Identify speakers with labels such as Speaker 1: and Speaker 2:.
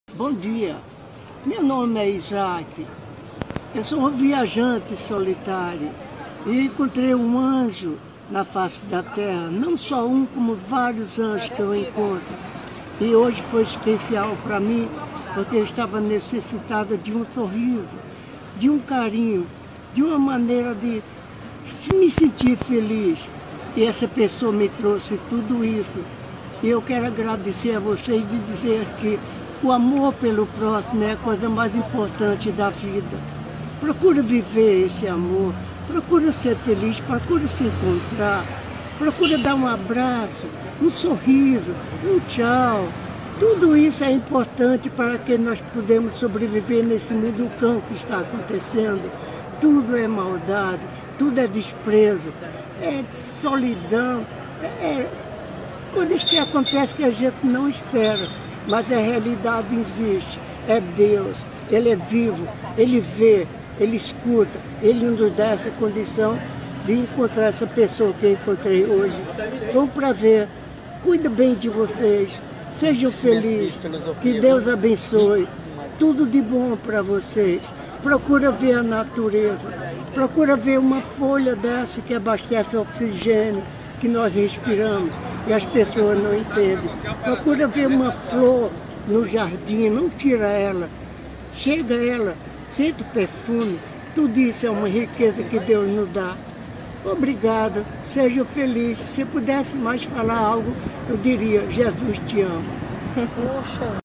Speaker 1: Bom dia, meu nome é Isaac, eu sou um viajante solitário e encontrei um anjo na face da terra, não só um, como vários anjos que eu encontro. E hoje foi especial para mim, porque eu estava necessitada de um sorriso, de um carinho, de uma maneira de me sentir feliz. E essa pessoa me trouxe tudo isso. E eu quero agradecer a vocês e dizer que o amor pelo próximo é a coisa mais importante da vida. Procura viver esse amor, procura ser feliz, procura se encontrar, procura dar um abraço, um sorriso, um tchau. Tudo isso é importante para que nós podemos sobreviver nesse mundo cão que está acontecendo. Tudo é maldade, tudo é desprezo, é solidão, é coisas que acontecem que a gente não espera, mas a realidade existe, é Deus, Ele é vivo, Ele vê, Ele escuta, Ele nos dá essa condição de encontrar essa pessoa que eu encontrei hoje. Foi um prazer, cuida bem de vocês, sejam felizes, que Deus abençoe, tudo de bom para vocês. Procura ver a natureza, procura ver uma folha dessa que abastece oxigênio que nós respiramos e as pessoas não entendem. Procura ver uma flor no jardim, não tira ela, chega ela, sente o perfume, tudo isso é uma riqueza que Deus nos dá. Obrigado, seja feliz. Se pudesse mais falar algo, eu diria, Jesus te ama.
Speaker 2: Poxa.